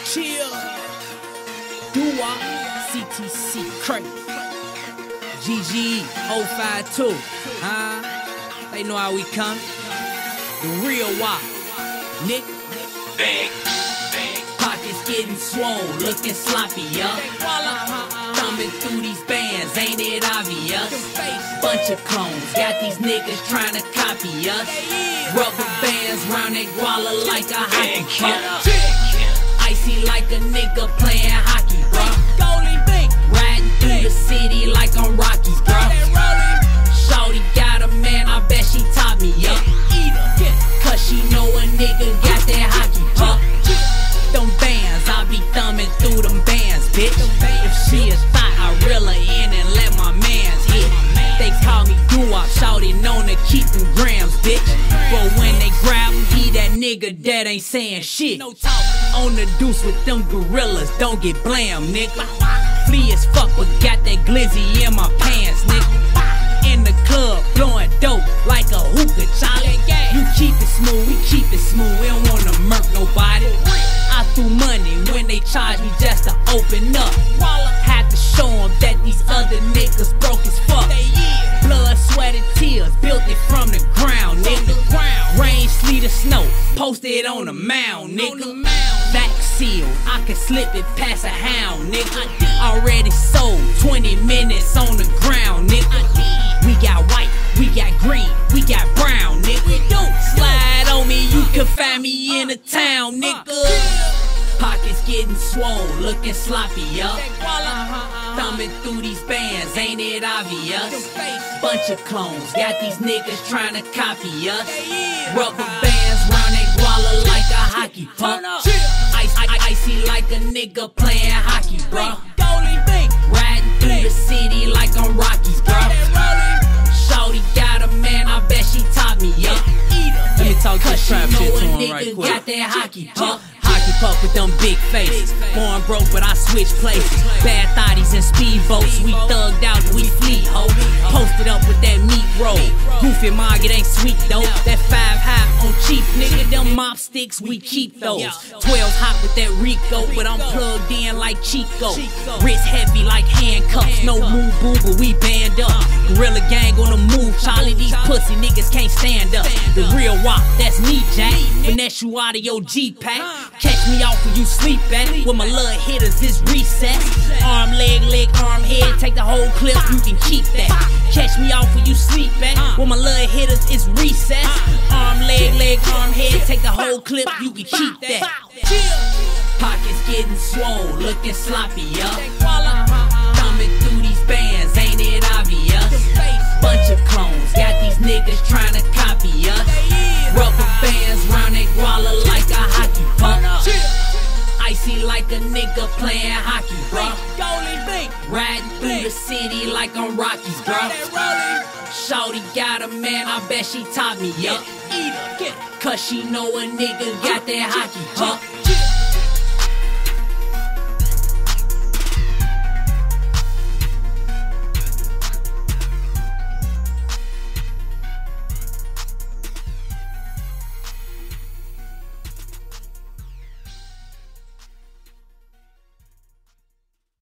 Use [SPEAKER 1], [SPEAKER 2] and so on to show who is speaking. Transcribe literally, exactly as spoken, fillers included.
[SPEAKER 1] Chill. Doo-wop, C T C, Crazy. G G, oh five two, huh? They know how we come. The real wop, Nick.
[SPEAKER 2] Bang, bang.
[SPEAKER 1] Pockets getting swole, looking sloppy, yup. Thumbing through these bands, ain't it obvious? Bunch of clones, got these niggas trying to copy us. Rubber bands round they guala like a hockey puck. Icy like a nigga playing hockey, bruh. Riding through the city like I'm Rockies, bruh. Shawty got a man, I bet she taught me up. Cause she know a nigga got that hockey puck. Them bands, I be thumbing through them bands, bitch. If she is thought, I reel her in and let my mans hit. They call me doo-wop, shawty known to keep them grams, bitch. But when they grab him, he that nigga that ain't saying shit. On the deuce with them gorillas, don't get blam, nigga. Flea as fuck, but got that glizzy in my pants, nigga. In the club, blowing dope like a hookah, Charlie. You keep it smooth, we keep it smooth, we don't wanna murk nobody. I threw money when they charged me just to open up. Had to show them that these other niggas broke as fuck. Blood, sweat, and tears, built it from the ground, nigga. Rain, sleet, or snow, posted on the mound, nigga. Back seal, I can slip it past a hound, nigga. Already sold, twenty minutes on the ground, nigga. We got white, we got green, we got brown, nigga. Slide on me, you can find me in the town, nigga. Pockets getting swole, looking sloppy, yup. Thumbing through these bands, ain't it obvious? Bunch of clones, got these niggas trying to copy us. Rubber bands round they guala like a hockey puck. Ice, ice, icy like a nigga playing hockey, bruh. Riding through the city like I'm Rockies, bruh. Shawty got a man, I bet she taught me up.
[SPEAKER 3] Let me talk this trap shit to him right quick.
[SPEAKER 1] Got that hockey puck. Hockey puck with them big faces. Born broke, but I switch places. Bad thotties and speedboats. We thugged out, we fleet, ho. Posted up with that meat roll. Goofy Mog, it ain't sweet though. That five high on cheap, nigga. Them mop sticks, we keep those. Twelve hot with that Rico, but I'm plugged in like Chico. Wrist heavy like handcuffs. No move, boo, but we band up. Gorilla gang on the move, Charlie. These pussy niggas can't stand up. The real wop, that's me, Jack. Finesse you out of your G-pack. Catch me out when you sleep at. With my little hitters, it's recess. Arm, leg, leg, arm, head. Take the whole clip, you can keep that. Catch me out when you sleep at. With my little hitters, it's recess. Arm, leg, leg, arm, head. Take the whole clip, you can keep that. Pockets getting swole, looking sloppy, yup. Thumbing through these bands, ain't it obvious? Bunch of clones, got these niggas trying to copy us. Rubber bands round they guala like a hockey puck. Icy like a nigga playing hockey, bruh. Riding through the city like I'm Rockies, bruh. Shawty got a man, I bet she taught me up. Cause she know a nigga got that hockey puck.